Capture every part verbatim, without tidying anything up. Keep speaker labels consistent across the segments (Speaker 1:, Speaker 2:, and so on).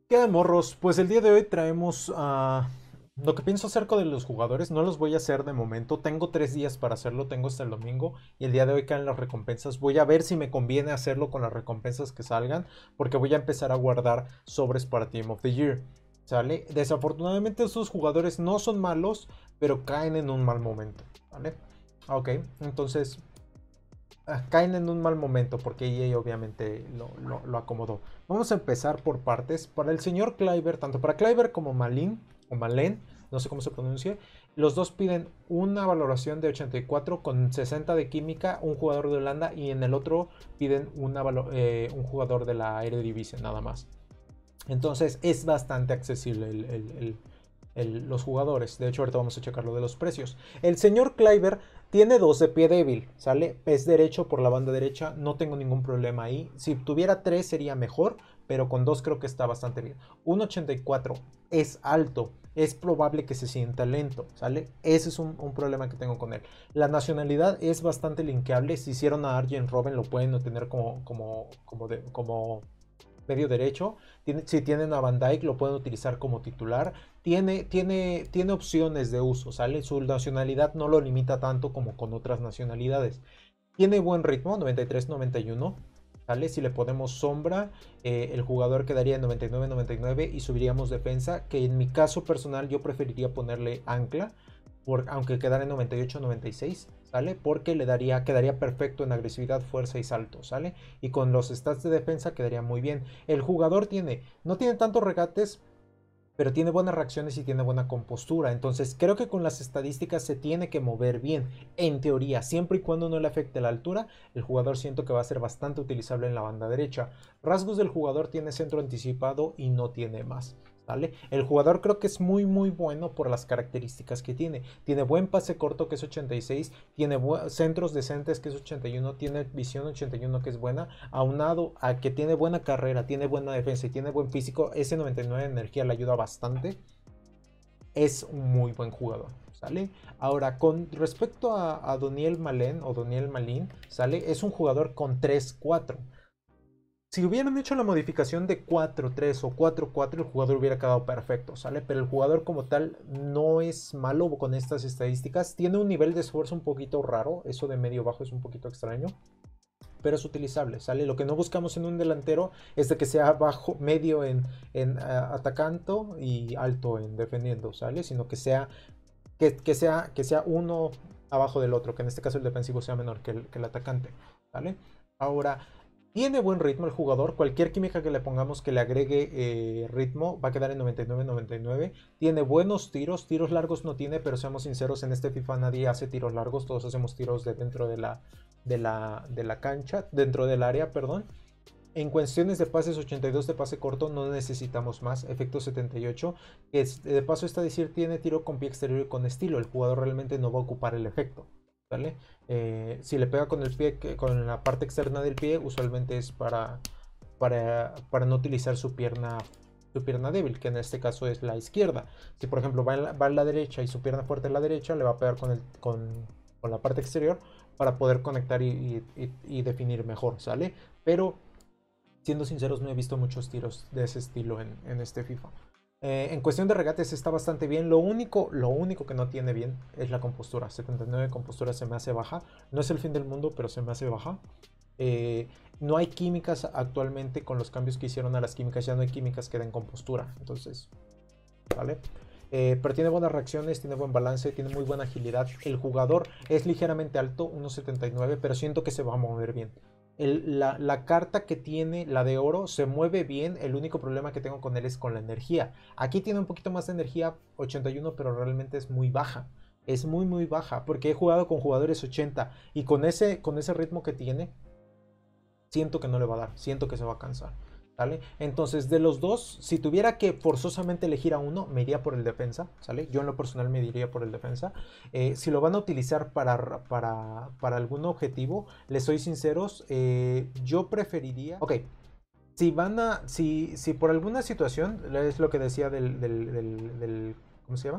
Speaker 1: ¿Qué de morros? Pues el día de hoy traemos a lo que pienso acerca de los jugadores. No los voy a hacer de momento. Tengo tres días para hacerlo. Tengo hasta el domingo. Y el día de hoy caen las recompensas. Voy a ver si me conviene hacerlo con las recompensas que salgan. Porque voy a empezar a guardar sobres para Team of the Year. ¿Sale? Desafortunadamente estos jugadores no son malos, pero caen en un mal momento. ¿Vale? Ok, entonces ah, caen en un mal momento porque E A obviamente lo, lo- lo acomodó. Vamos a empezar por partes. Para el señor Kleiber, tanto para Kleiber como Malin, o Malen, no sé cómo se pronuncia, los dos piden una valoración de ochenta y cuatro con sesenta de química, un jugador de Holanda, y en el otro piden una eh, un jugador de la Eredivisie, nada más. Entonces es bastante accesible el, el- el- el- los jugadores. De hecho, ahorita vamos a checar lo de los precios. El señor Kleiber tiene dos de pie débil, ¿sale? Es derecho por la banda derecha, no tengo ningún problema ahí. Si tuviera tres sería mejor, pero con dos creo que está bastante bien. uno ochenta y cuatro es alto, es probable que se sienta lento, ¿sale? Ese es un, un problema que tengo con él. La nacionalidad es bastante linkeable. Si hicieron a Arjen Robben, lo pueden tener como, como, como, de, como medio derecho. Tiene, si tienen a Van Dijk, lo pueden utilizar como titular. Tiene, tiene, tiene opciones de uso, ¿sale? Su nacionalidad no lo limita tanto como con otras nacionalidades. Tiene buen ritmo, noventa y tres noventa y uno. ¿Sale? Si le ponemos sombra, eh, el jugador quedaría en noventa y nueve noventa y nueve y subiríamos defensa, que en mi caso personal yo preferiría ponerle ancla, por, aunque quedara en noventa y ocho noventa y seis, ¿sale? Porque le daría, quedaría perfecto en agresividad, fuerza y salto, ¿sale? Y con los stats de defensa quedaría muy bien. El jugador tiene, no tiene tantos regates, pero tiene buenas reacciones y tiene buena compostura. Entonces creo que con las estadísticas se tiene que mover bien, en teoría, siempre y cuando no le afecte la altura. El jugador siento que va a ser bastante utilizable en la banda derecha. Rasgos del jugador: tiene centro anticipado y no tiene más. ¿Vale? El jugador creo que es muy muy bueno por las características que tiene. Tiene buen pase corto, que es ochenta y seis, tiene centros decentes, que es ochenta y uno, tiene visión ochenta y uno, que es buena, aunado a que tiene buena carrera, tiene buena defensa y tiene buen físico. Ese noventa y nueve de energía le ayuda bastante. Es un muy buen jugador, ¿sale? Ahora, con respecto a, a Doniel Malen o Doniel Malin, ¿sale? Es un jugador con tres cuatro. Si hubieran hecho la modificación de cuatro tres o cuatro cuatro, el jugador hubiera quedado perfecto, ¿sale? Pero el jugador como tal no es malo con estas estadísticas. Tiene un nivel de esfuerzo un poquito raro, eso de medio bajo es un poquito extraño, pero es utilizable, ¿sale? Lo que no buscamos en un delantero es de que sea bajo, medio en, en uh, atacando y alto en defendiendo, ¿sale? Sino que sea, que, que, sea, que sea uno abajo del otro, que en este caso el defensivo sea menor que el, que el atacante, ¿vale? Ahora, tiene buen ritmo el jugador. Cualquier química que le pongamos que le agregue eh, ritmo va a quedar en noventa y nueve noventa y nueve. Tiene buenos tiros. Tiros largos no tiene, pero seamos sinceros, en este FIFA nadie hace tiros largos. Todos hacemos tiros de dentro de la, de la, de la cancha, dentro del área, perdón. En cuestiones de pases, ochenta y dos de pase corto, no necesitamos más. Efecto setenta y ocho, que es, de paso está decir, tiene tiro con pie exterior y con estilo. El jugador realmente no va a ocupar el efecto, ¿vale? Eh, si le pega con el pie, con la parte externa del pie, usualmente es para, para, para no utilizar su pierna, su pierna débil, que en este caso es la izquierda. Si por ejemplo va en la, va en la derecha y su pierna fuerte es la derecha, le va a pegar con, el, con, con la parte exterior para poder conectar y, y, y definir mejor, ¿sale? Pero siendo sinceros, no he visto muchos tiros de ese estilo en, en este FIFA. Eh, en cuestión de regates está bastante bien. Lo único, lo único que no tiene bien es la compostura. setenta y nueve de compostura se me hace baja. No es el fin del mundo, pero se me hace baja. Eh, no hay químicas actualmente con los cambios que hicieron a las químicas. Ya no hay químicas que den compostura. Entonces, ¿vale? Eh, pero tiene buenas reacciones, tiene buen balance, tiene muy buena agilidad. El jugador es ligeramente alto, uno setenta y nueve, pero siento que se va a mover bien. El, la, la, carta que tiene, la de oro, se mueve bien. El único problema que tengo con él es con la energía. Aquí tiene un poquito más de energía, ochenta y uno, pero realmente es muy baja. Es muy, muy baja, porque he jugado con jugadores ochenta y con ese, con ese ritmo que tiene, siento que no le va a dar, siento que se va a cansar. ¿Sale? Entonces, de los dos, si tuviera que forzosamente elegir a uno, me iría por el defensa, ¿sale? Yo en lo personal me diría por el defensa. Eh, si lo van a utilizar para, para, para algún objetivo, les soy sinceros, eh, yo preferiría... Ok, si van a... Si, si por alguna situación, es lo que decía del, del, del, del ¿cómo se llama?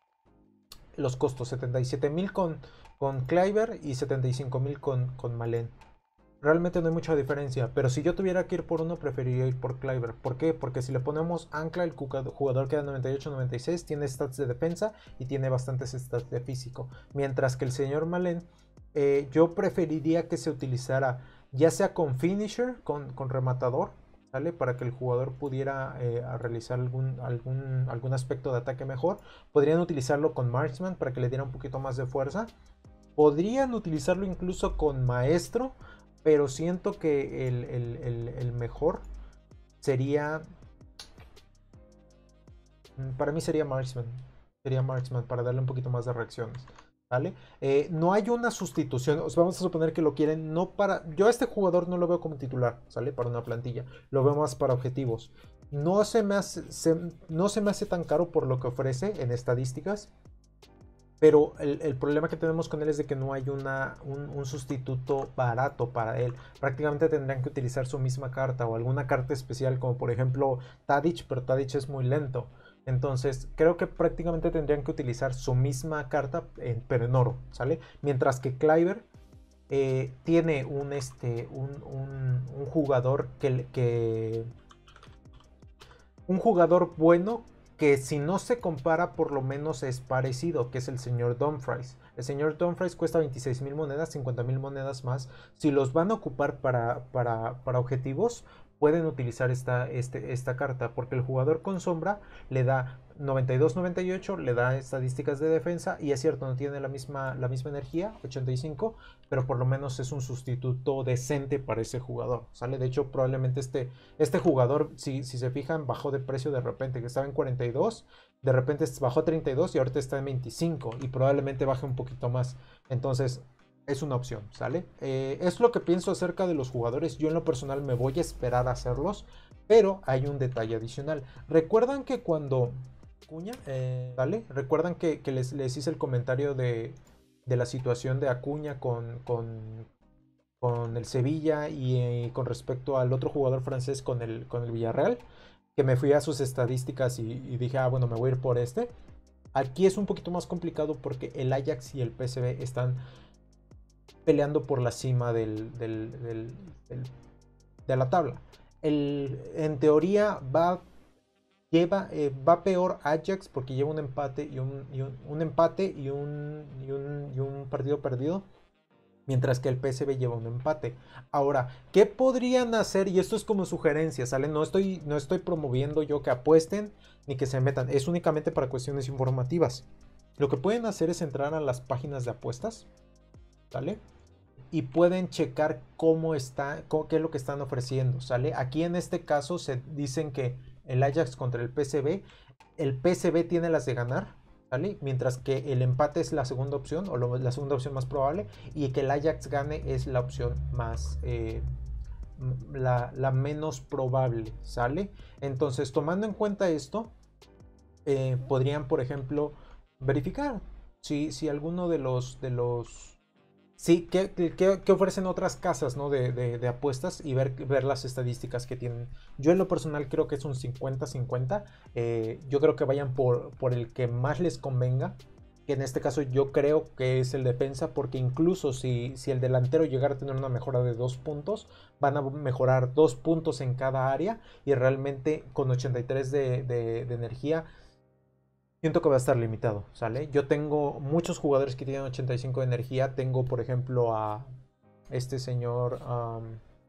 Speaker 1: Los costos, setenta y siete mil con, con Kleiber y setenta y cinco mil con, con Malen. realmente no hay mucha diferencia. Pero si yo tuviera que ir por uno, preferiría ir por Kleiber. ¿Por qué? Porque si le ponemos ancla, el jugador queda noventa y ocho noventa y seis, tiene stats de defensa y tiene bastantes stats de físico. Mientras que el señor Malen, eh, yo preferiría que se utilizara ya sea con finisher, con, con rematador, ¿sale? Para que el jugador pudiera eh, realizar algún, algún, algún aspecto de ataque mejor. Podrían utilizarlo con marksman para que le diera un poquito más de fuerza. Podrían utilizarlo incluso con maestro, pero siento que el, el, el, el mejor sería... Para mí sería marksman. Sería marksman para darle un poquito más de reacciones. ¿Vale? Eh, no hay una sustitución. O sea, vamos a suponer que lo quieren no para... Yo a este jugador no lo veo como titular, ¿sale? Para una plantilla. Lo veo más para objetivos. No se me hace, se, no se me hace tan caro por lo que ofrece en estadísticas. Pero el, el problema que tenemos con él es de que no hay una, un, un sustituto barato para él. Prácticamente tendrían que utilizar su misma carta o alguna carta especial, como por ejemplo Tadic, pero Tadic es muy lento. Entonces creo que prácticamente tendrían que utilizar su misma carta, en, pero en oro, ¿sale? Mientras que Kleiber eh, tiene un, este, un, un, un jugador que, que... Un jugador bueno que si no se compara por lo menos es parecido, que es el señor Dumfries. El señor Dumfries cuesta veintiséis mil monedas, cincuenta mil monedas más. Si los van a ocupar para, para, para objetivos, pueden utilizar esta, este, esta carta, porque el jugador con sombra le da noventa y dos noventa y ocho, le da estadísticas de defensa, y es cierto, no tiene la misma, la misma energía, ochenta y cinco, pero por lo menos es un sustituto decente para ese jugador, ¿sale? De hecho, probablemente este, este jugador, si, si se fijan, bajó de precio de repente, que estaba en cuarenta y dos, de repente bajó a treinta y dos y ahorita está en veinticinco, y probablemente baje un poquito más. Entonces es una opción, ¿sale? Eh, es lo que pienso acerca de los jugadores. Yo en lo personal me voy a esperar a hacerlos, pero hay un detalle adicional. ¿Recuerdan que cuando... Acuña, eh, ¿vale? ¿Recuerdan que, que les, les, hice el comentario de, de la situación de Acuña con, con, con el Sevilla y eh, con respecto al otro jugador francés con el, con el Villarreal? Que me fui a sus estadísticas y, y dije, ah, bueno, me voy a ir por este. Aquí es un poquito más complicado porque el Ajax y el P S V están peleando por la cima del, del, del, del, de la tabla. El, en teoría va, lleva, eh, va peor Ajax porque lleva un empate y un, y un, un empate y un, y, un, y un partido perdido, mientras que el P S V lleva un empate. Ahora, ¿qué podrían hacer? Y esto es como sugerencia, ¿sale? No estoy, no estoy promoviendo yo que apuesten ni que se metan, es únicamente para cuestiones informativas. Lo que pueden hacer es entrar a las páginas de apuestas, ¿sale? Y pueden checar cómo está, cómo, qué es lo que están ofreciendo, ¿sale? Aquí en este caso se dicen que el Ajax contra el P S V, el P S V tiene las de ganar, ¿vale? Mientras que el empate es la segunda opción, o lo, la segunda opción más probable, y que el Ajax gane es la opción más, eh, la, la menos probable, ¿sale? Entonces, tomando en cuenta esto, eh, podrían, por ejemplo, verificar si, si alguno de los, de los Sí, ¿qué, qué, qué ofrecen otras casas, ¿no? de, de, de apuestas y ver, ver las estadísticas que tienen? Yo en lo personal creo que es un cincuenta cincuenta. Eh, yo creo que vayan por, por el que más les convenga. Que en este caso yo creo que es el defensa, porque incluso si, si el delantero llegara a tener una mejora de dos puntos, van a mejorar dos puntos en cada área, y realmente con ochenta y tres de, de, de energía siento que va a estar limitado, ¿sale? Yo tengo muchos jugadores que tienen ochenta y cinco de energía. Tengo, por ejemplo, a este señor... Um,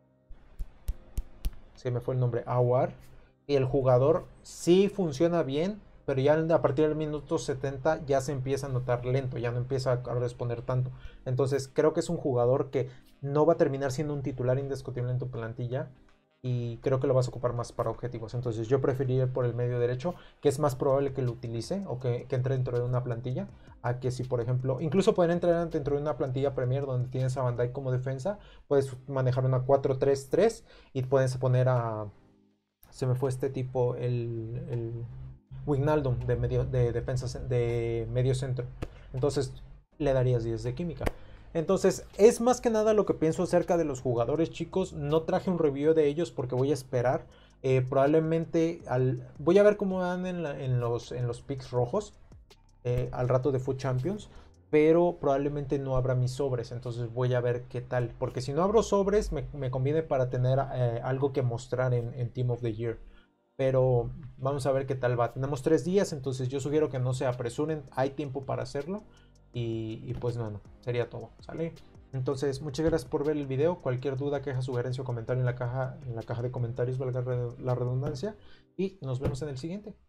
Speaker 1: se me fue el nombre, Awar. Y el jugador sí funciona bien, pero ya a partir del minuto setenta ya se empieza a notar lento, ya no empieza a responder tanto. Entonces creo que es un jugador que no va a terminar siendo un titular indiscutible en tu plantilla, y creo que lo vas a ocupar más para objetivos. Entonces yo preferiría por el medio derecho, que es más probable que lo utilice o que, que entre dentro de una plantilla, a que si, por ejemplo, incluso pueden entrar dentro de una plantilla Premier donde tienes a Van Dijk como defensa, puedes manejar una cuatro tres tres y puedes poner a... Se me fue este tipo, el, el Wijnaldum de medio, de defensa, de medio centro. Entonces le darías diez de química. Entonces es más que nada lo que pienso acerca de los jugadores, chicos. No traje un review de ellos porque voy a esperar. Eh, probablemente al, voy a ver cómo van en, la, en, los, en los picks rojos eh, al rato de Food Champions. pero probablemente no abra mis sobres, entonces voy a ver qué tal, porque si no abro sobres me, me conviene para tener eh, algo que mostrar en, en Team of the Year, pero vamos a ver qué tal va. Tenemos tres días, entonces yo sugiero que no se apresuren, hay tiempo para hacerlo y, y pues bueno, sería todo, ¿sale? Entonces, muchas gracias por ver el video. Cualquier duda, queja, sugerencia o comentario en la caja, en la caja de comentarios, valga la redundancia. Y nos vemos en el siguiente.